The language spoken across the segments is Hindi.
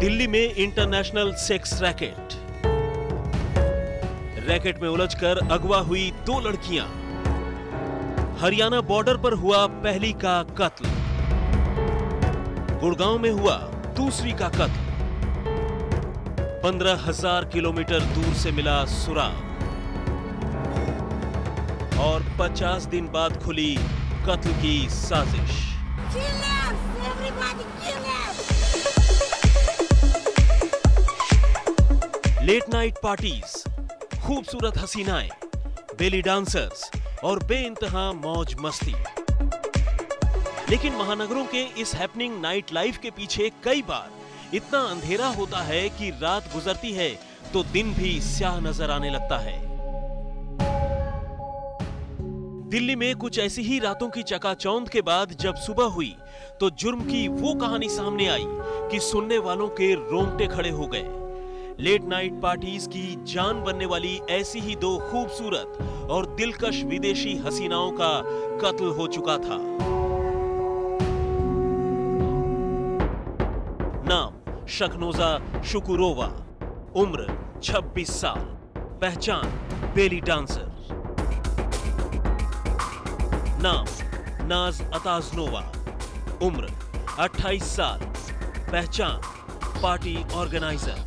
दिल्ली में इंटरनेशनल सेक्स रैकेट में उलझकर अगवा हुई 2 लड़कियां। हरियाणा बॉर्डर पर हुआ पहली का कत्ल। गुड़गांव में हुआ दूसरी का कत्ल। 15,000 किलोमीटर दूर से मिला सुराग और 50 दिन बाद खुली कत्ल की साजिश। लेट नाइट पार्टीज, खूबसूरत हसीनाएं, बेली डांसर्स और बेइंतहा मौज मस्ती। लेकिन महानगरों के इस हैपनिंग नाइट लाइफ के पीछे कई बार इतना अंधेरा होता है कि रात गुजरती है तो दिन भी स्याह नजर आने लगता है। दिल्ली में कुछ ऐसी ही रातों की चकाचौंध के बाद जब सुबह हुई तो जुर्म की वो कहानी सामने आई कि सुनने वालों के रोंगटे खड़े हो गए। लेट नाइट पार्टीज की जान बनने वाली ऐसी ही 2 खूबसूरत और दिलकश विदेशी हसीनाओं का कत्ल हो चुका था। नाम शखनोजा शुकुरोवा, उम्र 26 साल, पहचान बेली डांसर। नाम नाज अताजनोवा, उम्र 28 साल, पहचान पार्टी ऑर्गेनाइजर।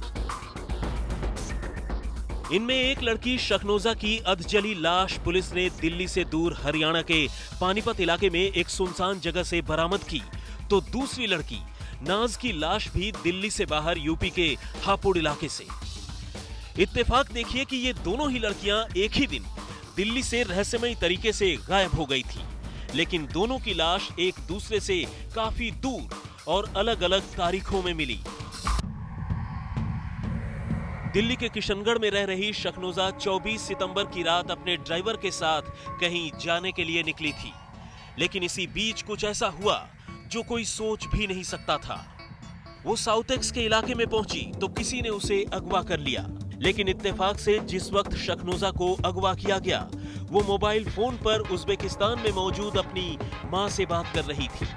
इनमें एक लड़की शखनोजा की अधजली लाश पुलिस ने दिल्ली से दूर हरियाणा के पानीपत इलाके में एक सुनसान जगह से बरामद की, तो दूसरी लड़की नाज की लाश भी दिल्ली से बाहर यूपी के हापुड़ इलाके से। इत्तेफाक देखिए कि ये दोनों ही लड़कियां एक ही दिन दिल्ली से रहस्यमयी तरीके से गायब हो गई थी, लेकिन दोनों की लाश एक दूसरे से काफी दूर और अलग अलग तारीखों में मिली। दिल्ली के किशनगढ़ में रह रही शखनोजा 24 सितंबर की रात अपने ड्राइवर के साथ कहीं जाने के लिए निकली थी, लेकिन इसी बीच कुछ ऐसा हुआ जो कोई सोच भी नहीं सकता था। वो साउथेक्स के इलाके में पहुंची तो किसी ने उसे अगवा कर लिया, लेकिन इत्तेफाक से जिस वक्त शखनोजा को अगवा किया गया वो मोबाइल फोन पर उज्बेकिस्तान में मौजूद अपनी मां से बात कर रही थी।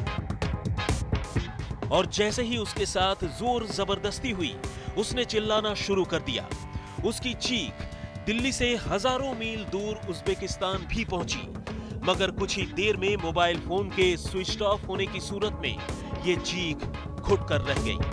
और जैसे ही उसके साथ जोर जबरदस्ती हुई उसने चिल्लाना शुरू कर दिया। उसकी चीख दिल्ली से हजारों मील दूर उज्बेकिस्तान भी पहुंची, मगर कुछ ही देर में मोबाइल फोन के स्विच ऑफ होने की सूरत में ये चीख घुट कर रह गई।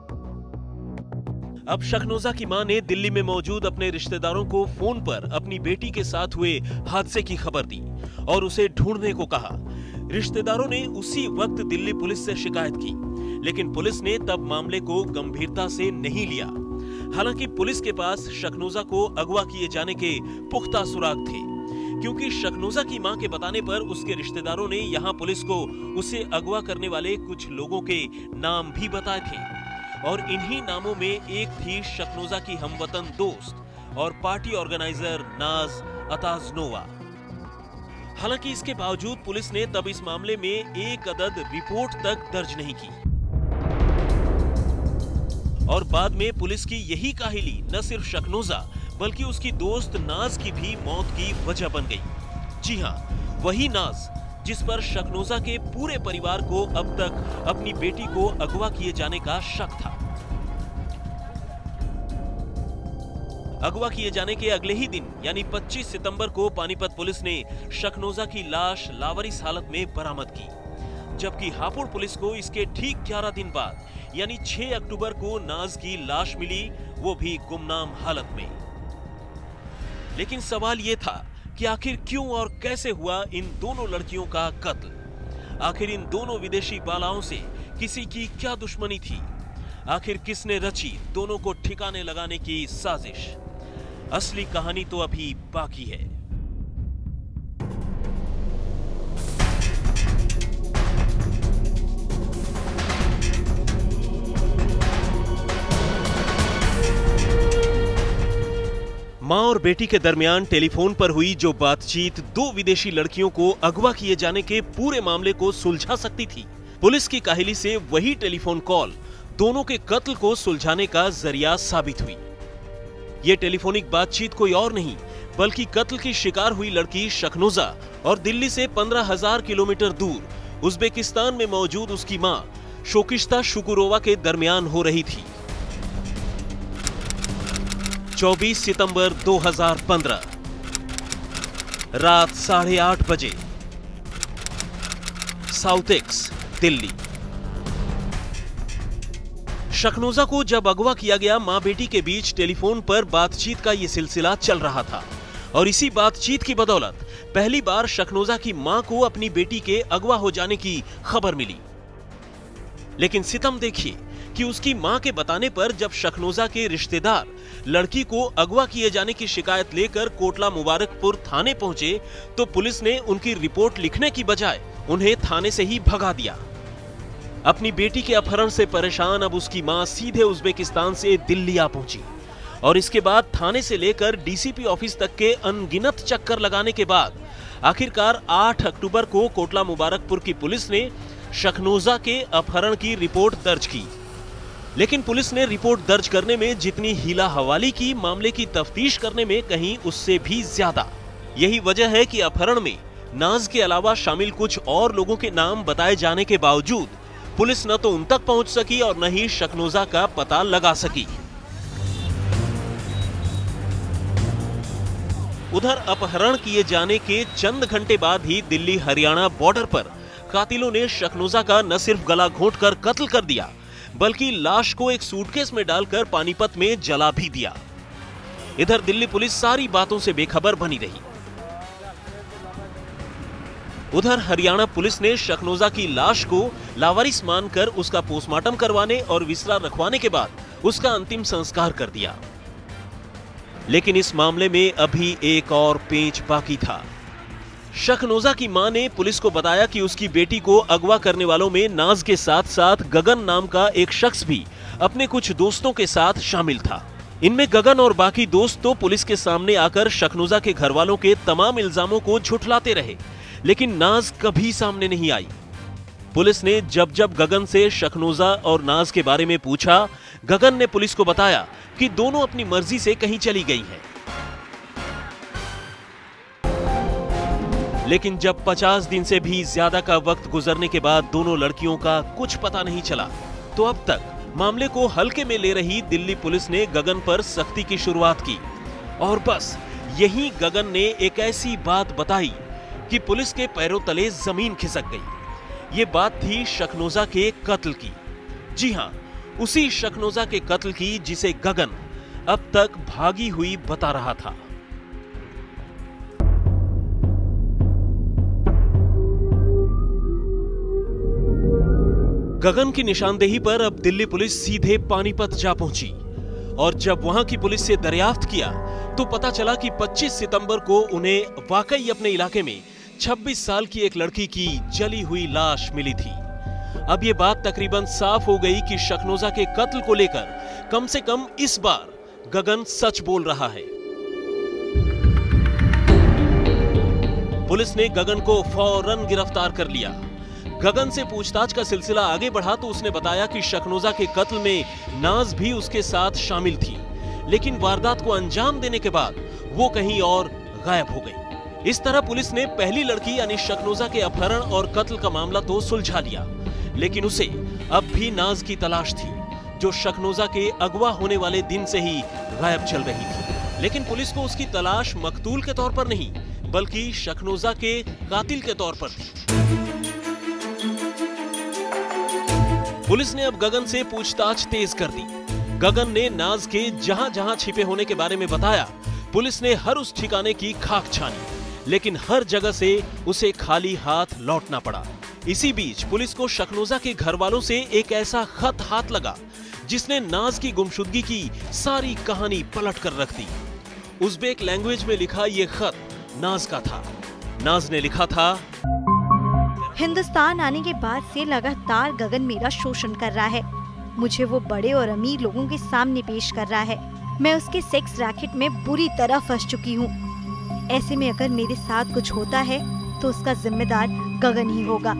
अब शखनोजा की मां ने दिल्ली में मौजूद अपने रिश्तेदारों को फोन पर अपनी बेटी के साथ हुए हादसे की खबर दी और उसे ढूंढने को कहा। रिश्तेदारों ने उसी वक्त दिल्ली पुलिस से शिकायत की, लेकिन पुलिस ने तब मामले को गंभीरता से नहीं लिया। हालांकि पुलिस के पास शखनोजा को अगवा किए जाने के पुख्ता सुराग थे, क्योंकि शखनोजा की मां के बताने पर उसके रिश्तेदारों ने यहां पुलिस को उसे अगवा करने वाले कुछ लोगों के नाम भी बताए थे, और इन्हीं नामों में एक थी शखनोजा की हमवतन दोस्त और पार्टी ऑर्गेनाइजर नाज अताजनोवा। हालांकि इसके बावजूद पुलिस ने तब इस मामले में एक अदद रिपोर्ट तक दर्ज नहीं की, और बाद में पुलिस की यही काहिली न सिर्फ शखनोजा बल्कि उसकी दोस्त नाज की भी मौत की वजह बन गई। जी हां, वही नाज जिस पर शखनोजा के पूरे परिवार को अब तक अपनी बेटी को अगवा किए जाने का शक था। अगवा किए जाने के अगले ही दिन यानी 25 सितंबर को पानीपत पुलिस ने शखनोजा की लाश लावारिस हालत में बरामद की, जबकि हापुड़ पुलिस को इसके ठीक 11 दिन बाद यानी 6 अक्टूबर को नाज की लाश मिली, वो भी गुमनाम हालत में। लेकिन सवाल ये था कि आखिर क्यों और कैसे हुआ इन दोनों लड़कियों का कत्ल। आखिर इन दोनों विदेशी बालाओं से किसी की क्या दुश्मनी थी? आखिर किसने रची दोनों को ठिकाने लगाने की साजिश? असली कहानी तो अभी बाकी है। मां और बेटी के दरमियान टेलीफोन पर हुई जो बातचीत 2 विदेशी लड़कियों को अगवा किए जाने के पूरे मामले को सुलझा सकती थी। पुलिस की काहिली से वही टेलीफोन कॉल दोनों के कत्ल को सुलझाने का जरिया साबित हुई। ये टेलीफोनिक बातचीत कोई और नहीं बल्कि कत्ल की शिकार हुई लड़की शखनोजा और दिल्ली से 15,000 किलोमीटर दूर उज्बेकिस्तान में मौजूद उसकी मां शोकिश्ता शुकुरोवा के दरमियान हो रही थी। 24 सितंबर 2015 रात 8:30 बजे, साउथ एक्स, दिल्ली। शखनोजा को जब अगवा किया गया, मां बेटी के बीच टेलीफोन पर बातचीत का यह सिलसिला चल रहा था और इसी बातचीत की बदौलत पहली बार शखनोजा की मां को अपनी बेटी के अगवा हो जाने की खबर मिली। लेकिन सितम देखिए कि उसकी मां के बताने पर जब शखनोजा के रिश्तेदार लड़की को अगवा किए जाने की शिकायत लेकर कोटला मुबारकपुर थाने पहुंचे तो पुलिस ने उनकी रिपोर्ट लिखने की बजाय उन्हें थाने से ही भगा दिया। अपनी बेटी के अपहरण से परेशान अब उसकी मां सीधे उज्बेकिस्तान से दिल्ली आ पहुंची और इसके बाद थाने से लेकर डीसीपी ऑफिस तक के अनगिनत चक्कर लगाने के बाद आखिरकार 8 अक्टूबर को कोटला मुबारकपुर की पुलिस ने शखनोजा के अपहरण की रिपोर्ट दर्ज की। लेकिन पुलिस ने रिपोर्ट दर्ज करने में जितनी हीला हवाली की, मामले की तफ्तीश करने में कहीं उससे भी ज्यादा। यही वजह है कि अपहरण में नाज के अलावा शामिल कुछ और लोगों के नाम बताए जाने के बावजूद पुलिस न तो उन तक पहुंच सकी और न ही शखनोजा का पता लगा सकी। उधर अपहरण किए जाने के चंद घंटे बाद ही दिल्ली हरियाणा बॉर्डर पर कातिलों ने शखनोजा का न सिर्फ गला घोंटकर कत्ल कर दिया बल्कि लाश को एक सूटकेस में डालकर पानीपत में जला भी दिया। इधर दिल्ली पुलिस सारी बातों से बेखबर बनी रही। उधर हरियाणा पुलिस ने शखनोजा की लाश को लावारिस मानकर उसका पोस्टमार्टम करवाने और विसरा रखवाने के बाद उसका अंतिम संस्कार कर दिया। लेकिन इस मामले में अभी एक और पेंच बाकी था। शखनोजा की मां ने पुलिस को बताया कि उसकी बेटी को अगवा करने वालों में नाज के साथ साथ गगन नाम का एक शख्स भी अपने कुछ दोस्तों के साथ शामिल था। इनमें गगन और बाकी दोस्त तो पुलिस के सामने आकर शखनोजा के घर वालों के तमाम इल्जामों को झुठलाते रहे, लेकिन नाज कभी सामने नहीं आई। पुलिस ने जब जब गगन से शखनोजा और नाज के बारे में पूछा, गगन ने पुलिस को बताया कि दोनों अपनी मर्जी से कहीं चली गई हैं। लेकिन जब 50 दिन से भी ज्यादा का वक्त गुजरने के बाद दोनों लड़कियों का कुछ पता नहीं चला, तो अब तक मामले को हल्के में ले रही दिल्ली पुलिस ने गगन पर सख्ती की शुरुआत की। और बस यही गगन ने एक ऐसी बात बताई कि पुलिस के पैरों तले जमीन खिसक गई। ये बात थी शखनोजा के कत्ल की। जी हां, उसी शखनोजा के कत्ल की जिसे गगन अब तक भागी हुई बता रहा था। गगन की निशानदेही पर अब दिल्ली पुलिस सीधे पानीपत जा पहुंची और जब वहां की पुलिस से दरियाफ्त किया तो पता चला कि 25 सितंबर को उन्हें वाकई अपने इलाके में 26 साल की एक लड़की की जली हुई लाश मिली थी। अब यह बात तकरीबन साफ हो गई कि शखनोजा के कत्ल को लेकर कम से कम इस बार गगन सच बोल रहा है। पुलिस ने गगन को फौरन गिरफ्तार कर लिया। गगन से पूछताछ का सिलसिला आगे बढ़ा तो उसने बताया कि शखनोजा के कत्ल में नाज भी उसके साथ शामिल थी, लेकिन वारदात को अंजाम देने के बाद वो कहीं और गायब हो गई। इस तरह पुलिस ने पहली लड़की यानी शखनोजा के अपहरण और कत्ल का मामला तो सुलझा लिया, लेकिन उसे अब भी नाज की तलाश थी, जो शखनोजा के अगवा होने वाले दिन से ही गायब चल रही थी। लेकिन पुलिस को उसकी तलाश मकतूल के तौर पर नहीं बल्कि शखनोजा के कातिल के तौर पर थी। पुलिस ने अब गगन से पूछताछ तेज कर दी। गगन ने नाज के जहां जहां छिपे होने के बारे में बताया। पुलिस ने हर उस ठिकाने की खाक छानी, लेकिन हर जगह से उसे खाली हाथ लौटना पड़ा। इसी बीच पुलिस को शखनोजा के घर वालों से एक ऐसा खत हाथ लगा जिसने नाज की गुमशुदगी की सारी कहानी पलट कर रख दी। उज़्बेक लैंग्वेज में लिखा यह खत नाज का था। नाज ने लिखा था, हिंदुस्तान आने के बाद से लगातार गगन मेरा शोषण कर रहा है। मुझे वो बड़े और अमीर लोगों के सामने पेश कर रहा है। मैं उसके सेक्स रैकेट में बुरी तरह फंस चुकी हूँ। ऐसे में अगर मेरे साथ कुछ होता है तो उसका जिम्मेदार गगन ही होगा।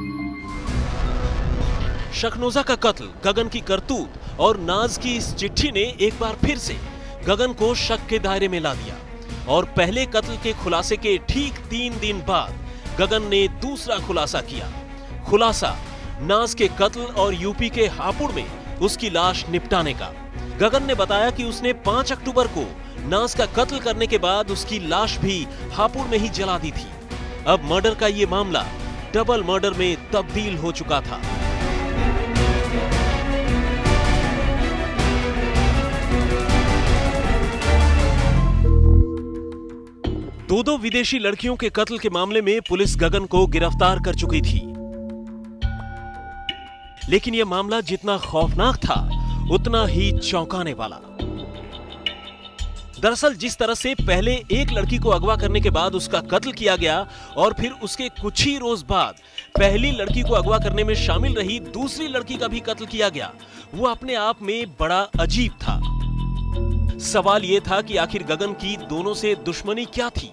शखनोजा का कत्ल, गगन की करतूत और नाज की इस चिट्ठी ने एक बार फिर से गगन को शक के दायरे में ला दिया और पहले कत्ल के खुलासे के ठीक 3 दिन बाद गगन ने दूसरा खुलासा किया। खुलासा नाज के कत्ल और यूपी के हापुड़ में उसकी लाश निपटाने का। गगन ने बताया कि उसने 5 अक्टूबर को नाज का कत्ल करने के बाद उसकी लाश भी हापुड़ में ही जला दी थी। अब मर्डर का ये मामला डबल मर्डर में तब्दील हो चुका था। दो विदेशी लड़कियों के कत्ल के मामले में पुलिस गगन को गिरफ्तार कर चुकी थी, लेकिन यह मामला जितना खौफनाक था उतना ही चौंकाने वाला। दरअसल जिस तरह से पहले एक लड़की को अगवा करने के बाद उसका कत्ल किया गया और फिर उसके कुछ ही रोज बाद पहली लड़की को अगवा करने में शामिल रही दूसरी लड़की का भी कत्ल किया गया, वो अपने आप में बड़ा अजीब था। सवाल यह था कि आखिर गगन की दोनों से दुश्मनी क्या थी,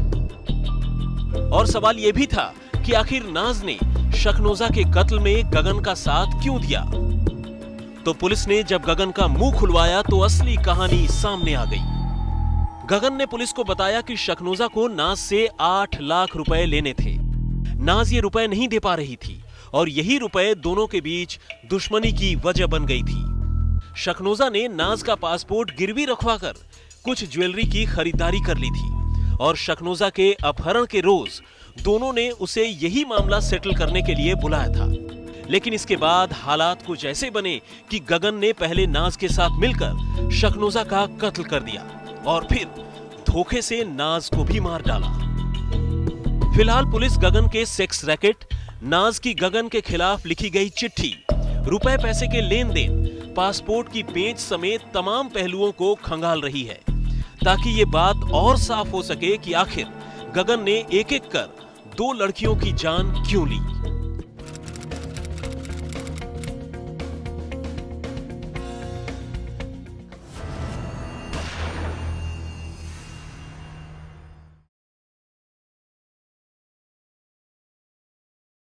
और सवाल यह भी था कि आखिर नाज ने शखनोजा के कत्ल में गगन का साथ क्यों दिया। तो पुलिस ने जब गगन का मुंह खुलवाया तो असली कहानी सामने आ गई। गगन ने पुलिस को बताया कि शखनोजा को नाज से 8 लाख रुपए लेने थे। नाज ये रुपए नहीं दे पा रही थी और यही रुपए दोनों के बीच दुश्मनी की वजह बन गई थी। शखनोजा ने नाज का पासपोर्ट गिरवी रखवाकर कुछ ज्वेलरी की खरीदारी कर ली थी और शखनोजा के अपहरण के रोज दोनों ने उसे यही मामला सेटल करने के लिए बुलाया था। लेकिन इसके बाद हालात कुछ ऐसे बने कि गगन ने पहले नाज के साथ मिलकर शखनोजा का कत्ल कर दिया और फिर धोखे से नाज को भी मार डाला। फिलहाल पुलिस गगन के सेक्स रैकेट, नाज की गगन के खिलाफ लिखी गई चिट्ठी, रुपए पैसे के लेन देन, पासपोर्ट की पेंच समेत तमाम पहलुओं को खंगाल रही है, ताकि ये बात और साफ हो सके कि आखिर गगन ने एक एक कर 2 लड़कियों की जान क्यों ली।